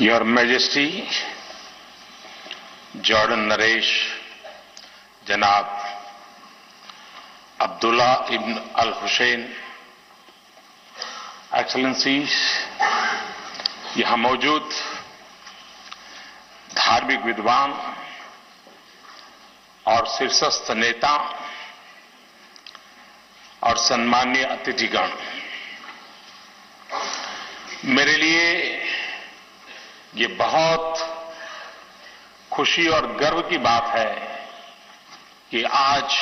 Your Majesty, Jordan नरेश जनाब Abdullah ibn al Hussein, excellencies, यहां मौजूद धार्मिक विद्वान और शीर्षस्थ नेता और सम्माननीय अतिथिगण, मेरे लिए ये बहुत खुशी और गर्व की बात है कि आज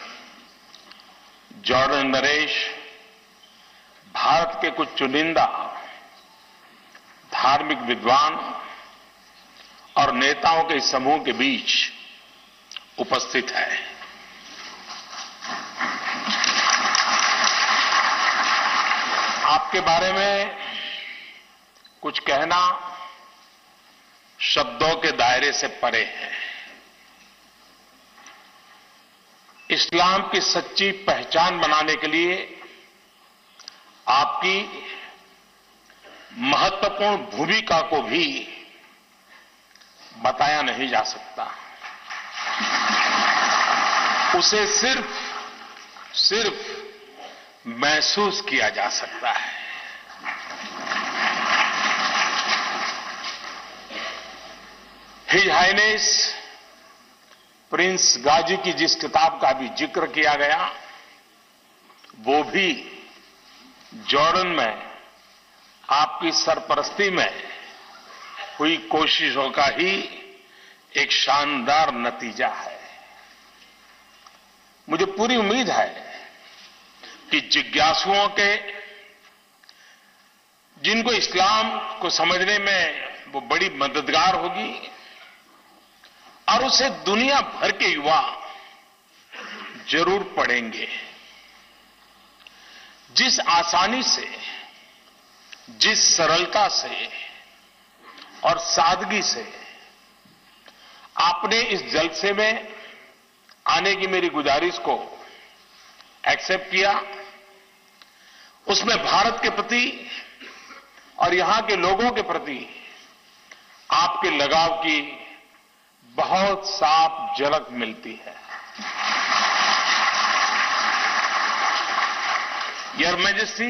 जॉर्डन नरेश भारत के कुछ चुनिंदा धार्मिक विद्वान और नेताओं के समूह के बीच उपस्थित है। आपके बारे में कुछ कहना शब्दों के दायरे से परे है। इस्लाम की सच्ची पहचान बनाने के लिए आपकी महत्वपूर्ण भूमिका को भी बताया नहीं जा सकता। उसे सिर्फ महसूस किया जा सकता है। हिज हाइनेस प्रिंस गाजी की जिस किताब का भी जिक्र किया गया, वो भी जॉर्डन में आपकी सरपरस्ती में हुई कोशिशों का ही एक शानदार नतीजा है। मुझे पूरी उम्मीद है कि जिज्ञासुओं के, जिनको इस्लाम को समझने में वो बड़ी मददगार होगी, और उसे दुनिया भर के युवा जरूर पढ़ेंगे। जिस आसानी से, जिस सरलता से और सादगी से आपने इस जलसे में आने की मेरी गुजारिश को एक्सेप्ट किया, उसमें भारत के प्रति और यहां के लोगों के प्रति आपके लगाव की बहुत साफ झलक मिलती है। योर मैजेस्टी,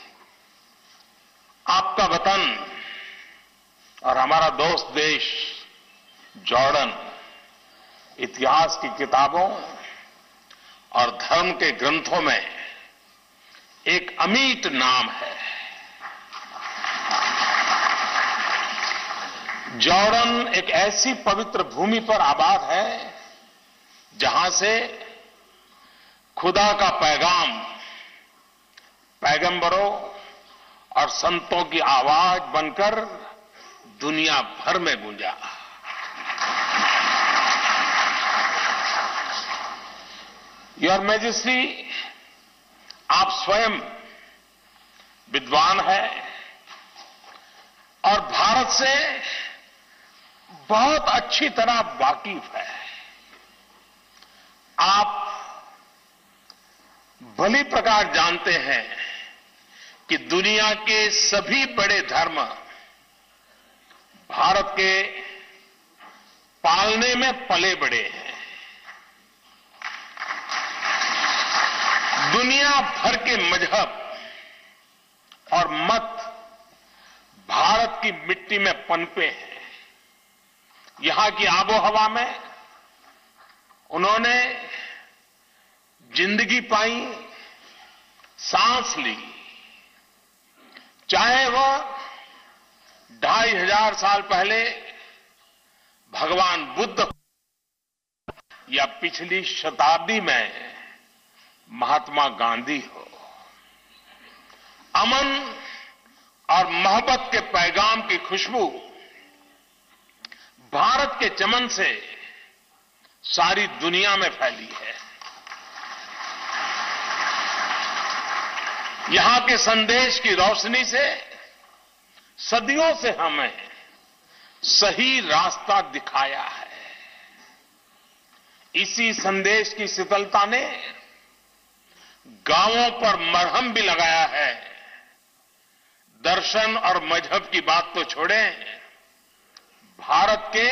आपका वतन और हमारा दोस्त देश जॉर्डन इतिहास की किताबों और धर्म के ग्रंथों में एक अमिट नाम है। जॉर्डन एक ऐसी पवित्र भूमि पर आबाद है जहां से खुदा का पैगाम पैगंबरों और संतों की आवाज बनकर दुनिया भर में गूंजा। योर मैजेस्टी, आप स्वयं विद्वान हैं और भारत से बहुत अच्छी तरह वाकिफ है। आप भली प्रकार जानते हैं कि दुनिया के सभी बड़े धर्म भारत के पालने में पले बड़े हैं। दुनिया भर के मजहब और मत भारत की मिट्टी में पनपे हैं। यहां की आबोहवा में उन्होंने जिंदगी पाई, सांस ली। चाहे वह 2500 साल पहले भगवान बुद्ध या पिछली शताब्दी में महात्मा गांधी हो, अमन और मोहब्बत के पैगाम की खुशबू भारत के चमन से सारी दुनिया में फैली है। यहां के संदेश की रोशनी से सदियों से हमें सही रास्ता दिखाया है। इसी संदेश की शीतलता ने गांवों पर मरहम भी लगाया है। दर्शन और मजहब की बात तो छोड़ें, भारत के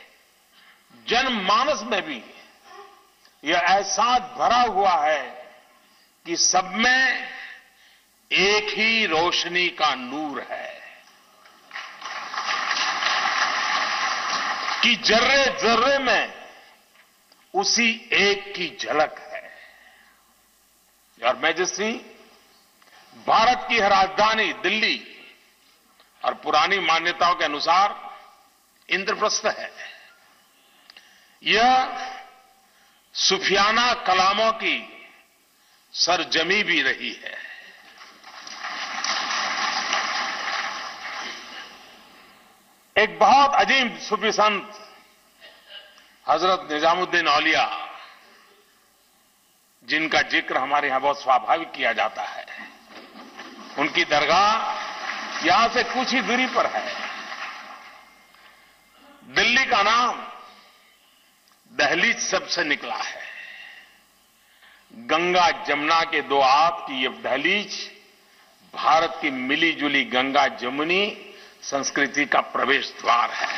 जनमानस में भी यह एहसास भरा हुआ है कि सब में एक ही रोशनी का नूर है, कि जर्रे जर्रे में उसी एक की झलक है। और मेजेस्टी, भारत की राजधानी दिल्ली और पुरानी मान्यताओं के अनुसार इंद्रप्रस्थ है। यह सूफियाना कलामों की सरजमी भी रही है। एक बहुत अजीम सूफी संत हजरत निजामुद्दीन औलिया, जिनका जिक्र हमारे यहां बहुत स्वाभाविक किया जाता है, उनकी दरगाह यहां से कुछ ही दूरी पर है। दिल्ली का नाम दहलीज शब्द से निकला है। गंगा जमुना के दो आप की यह दहलीज भारत की मिली जुली गंगा जमुनी संस्कृति का प्रवेश द्वार है।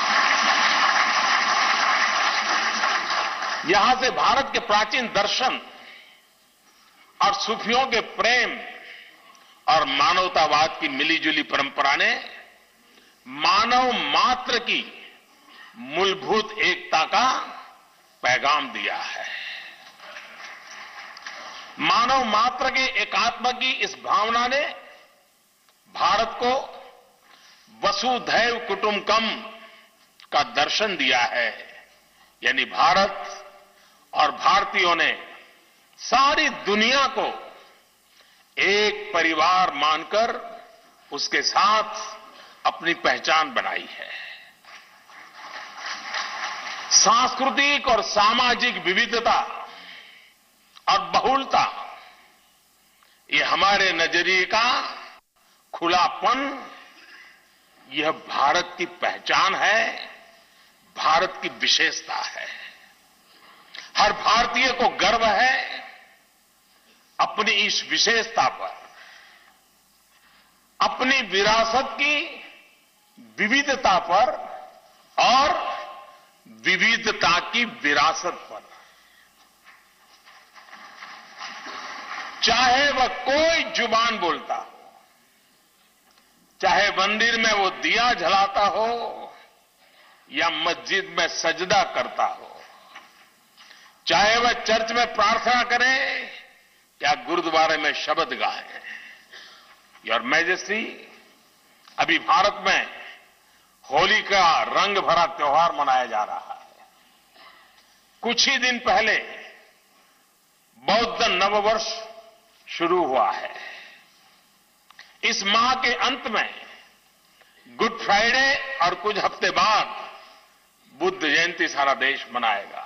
यहां से भारत के प्राचीन दर्शन और सूफियों के प्रेम और मानवतावाद की मिलीजुली परंपरा ने मानव मात्र की मूलभूत एकता का पैगाम दिया है। मानव मात्र के एकात्म की इस भावना ने भारत को वसुधैव कुटुंबकम का दर्शन दिया है। यानी भारत और भारतीयों ने सारी दुनिया को एक परिवार मानकर उसके साथ अपनी पहचान बनाई है। सांस्कृतिक और सामाजिक विविधता और बहुलता, ये हमारे नजरिए का खुलापन, यह भारत की पहचान है, भारत की विशेषता है। हर भारतीय को गर्व है अपनी इस विशेषता पर, अपनी विरासत की विविधता पर और विविधता की विरासत पर। चाहे वह कोई जुबान बोलता हो, चाहे मंदिर में वो दिया जलाता हो या मस्जिद में सजदा करता हो, चाहे वह चर्च में प्रार्थना करे या गुरुद्वारे में शब्द गाए। योर मैजेस्टी, अभी भारत में होली का रंग भरा त्योहार मनाया जा रहा है। कुछ ही दिन पहले बौद्ध नववर्ष शुरू हुआ है। इस माह के अंत में गुड फ्राइडे और कुछ हफ्ते बाद बुद्ध जयंती सारा देश मनाएगा।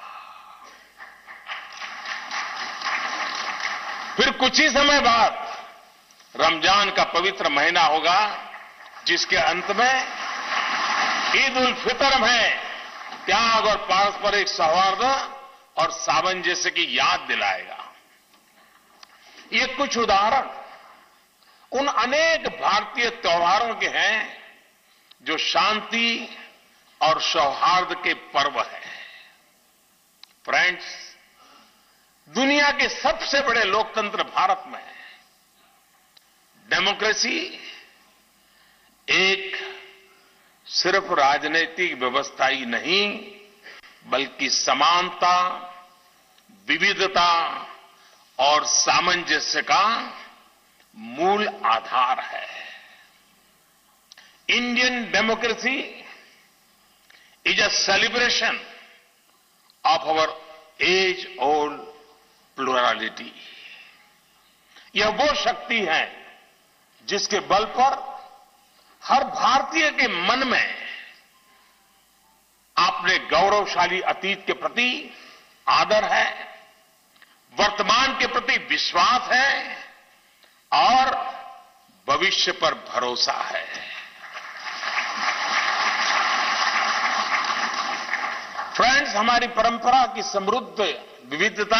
फिर कुछ ही समय बाद रमजान का पवित्र महीना होगा, जिसके अंत में ईद उल फितर में त्याग और पारस्परिक सौहार्द और सामंजस्य की याद दिलाएगा। ये कुछ उदाहरण उन अनेक भारतीय त्योहारों के हैं जो शांति और सौहार्द के पर्व हैं। फ्रेंड्स, दुनिया के सबसे बड़े लोकतंत्र भारत में डेमोक्रेसी एक सिर्फ राजनीतिक व्यवस्था ही नहीं, बल्कि समानता, विविधता और सामंजस्य का मूल आधार है। Indian democracy is a celebration of our age old plurality. यह वो शक्ति है जिसके बल पर हर भारतीय के मन में अपने गौरवशाली अतीत के प्रति आदर है, वर्तमान के प्रति विश्वास है और भविष्य पर भरोसा है। फ्रेंड्स, हमारी परंपरा की समृद्ध विविधता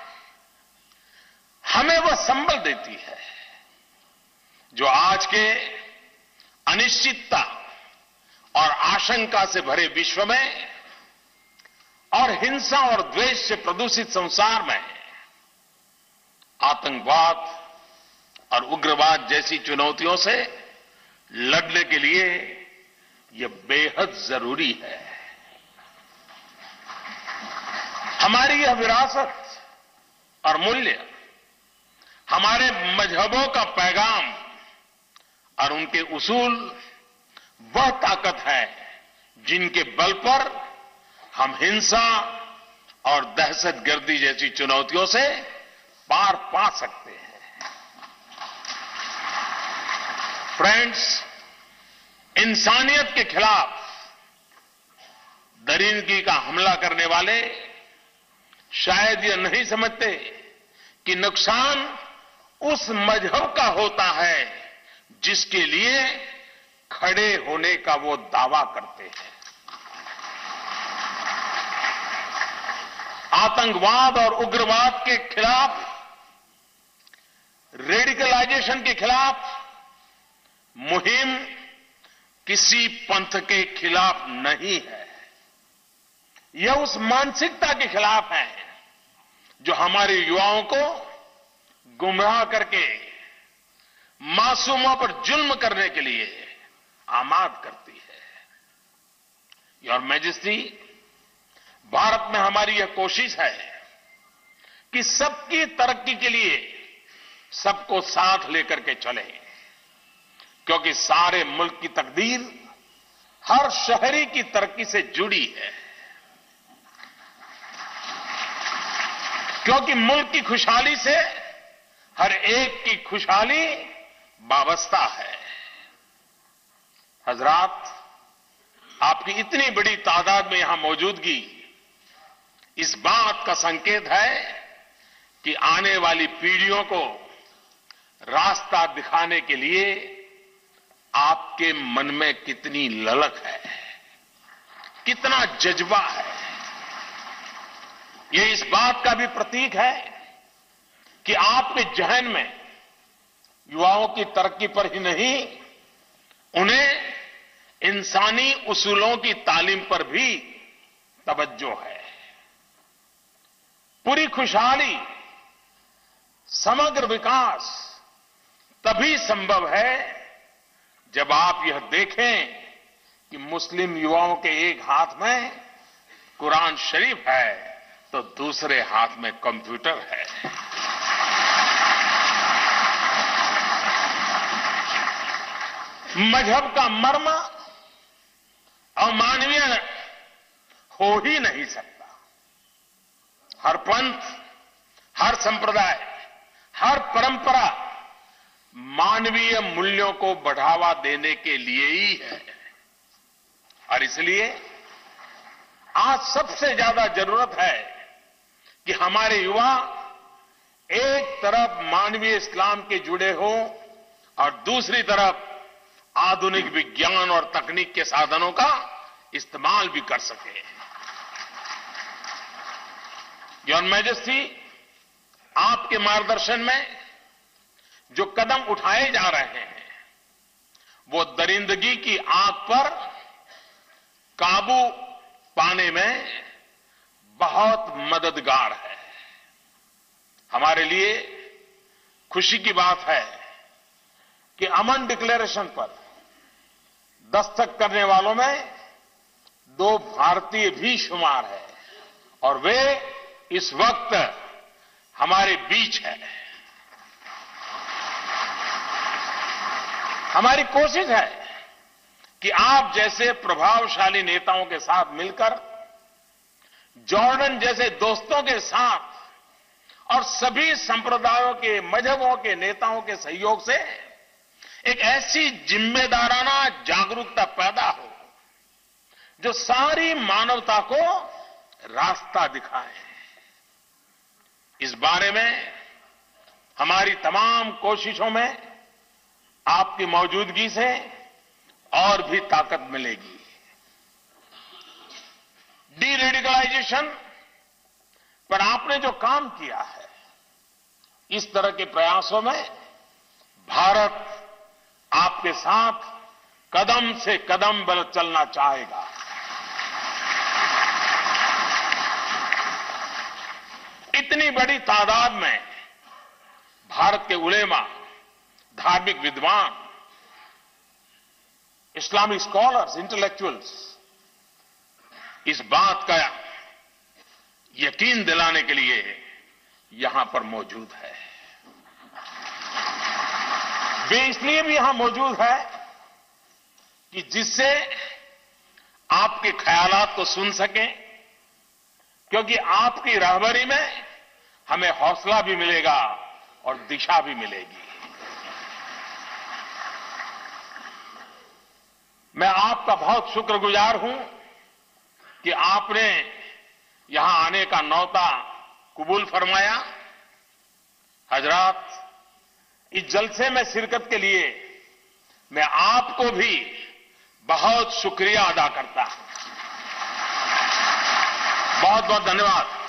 हमें वह संबल देती है जो आज के अनिश्चितता और आशंका से भरे विश्व में और हिंसा और द्वेष से प्रदूषित संसार में आतंकवाद और उग्रवाद जैसी चुनौतियों से लड़ने के लिए यह बेहद जरूरी है। हमारी यह विरासत और मूल्य, हमारे मजहबों का पैगाम और उनके उसूल वह ताकत है जिनके बल पर हम हिंसा और दहशतगर्दी जैसी चुनौतियों से पार पा सकते हैं। फ्रेंड्स, इंसानियत के खिलाफ दरिंदगी का हमला करने वाले शायद यह नहीं समझते कि नुकसान उस मजहब का होता है जिसके लिए खड़े होने का वो दावा करते हैं। आतंकवाद और उग्रवाद के खिलाफ, रेडिकलाइजेशन के खिलाफ मुहिम किसी पंथ के खिलाफ नहीं है। यह उस मानसिकता के खिलाफ है जो हमारे युवाओं को गुमराह करके मासूमों पर जुल्म करने के लिए आमाद करती है। योर मैजेस्टी, भारत में हमारी यह कोशिश है कि सबकी तरक्की के लिए सबको साथ लेकर के चले, क्योंकि सारे मुल्क की तकदीर हर शहरी की तरक्की से जुड़ी है। क्योंकि मुल्क की खुशहाली से हर एक की खुशहाली वाबस्ता है। हजरात, आपकी इतनी बड़ी तादाद में यहां मौजूदगी इस बात का संकेत है कि आने वाली पीढ़ियों को रास्ता दिखाने के लिए आपके मन में कितनी ललक है, कितना जज्बा है। यह इस बात का भी प्रतीक है कि आपके जहन में युवाओं की तरक्की पर ही नहीं, उन्हें इंसानी उसूलों की तालीम पर भी तवज्जो है। पूरी खुशहाली, समग्र विकास तभी संभव है जब आप यह देखें कि मुस्लिम युवाओं के एक हाथ में कुरान शरीफ है तो दूसरे हाथ में कंप्यूटर है। मजहब का मर्म अमानवीय हो ही नहीं सकता। हर पंथ, हर संप्रदाय, हर परंपरा मानवीय मूल्यों को बढ़ावा देने के लिए ही है। और इसलिए आज सबसे ज्यादा जरूरत है कि हमारे युवा एक तरफ मानवीय इस्लाम के जुड़े हों और दूसरी तरफ आधुनिक विज्ञान और तकनीक के साधनों का इस्तेमाल भी कर सके। योर मैजेस्टी, आपके मार्गदर्शन में जो कदम उठाए जा रहे हैं वो दरिंदगी की आग पर काबू पाने में बहुत मददगार है। हमारे लिए खुशी की बात है कि अमन डिक्लेरेशन पर दस्तखत करने वालों में 2 भारतीय भी शुमार है और वे इस वक्त हमारे बीच है। हमारी कोशिश है कि आप जैसे प्रभावशाली नेताओं के साथ मिलकर, जॉर्डन जैसे दोस्तों के साथ और सभी संप्रदायों के, मजहबों के नेताओं के सहयोग से एक ऐसी जिम्मेदाराना जागरूकता पैदा हो जो सारी मानवता को रास्ता दिखाए। इस बारे में हमारी तमाम कोशिशों में आपकी मौजूदगी से और भी ताकत मिलेगी। डी रेडिकलाइजेशन पर आपने जो काम किया है, इस तरह के प्रयासों में भारत आपके साथ कदम से कदम बल चलना चाहेगा। इतनी बड़ी तादाद में भारत के उलेमा, धार्मिक विद्वान, इस्लामिक स्कॉलर्स, इंटेलेक्चुअल्स इस बात का यकीन दिलाने के लिए यहां पर मौजूद है। वे इसलिए भी यहां मौजूद है कि जिससे आपके ख्यालात को सुन सकें, क्योंकि आपकी रहबरी में हमें हौसला भी मिलेगा और दिशा भी मिलेगी। मैं आपका बहुत शुक्रगुजार हूं कि आपने यहां आने का न्योता कबूल फरमाया। हजरात, इस जलसे में शिरकत के लिए मैं आपको भी बहुत शुक्रिया अदा करता हूं। बहुत बहुत धन्यवाद।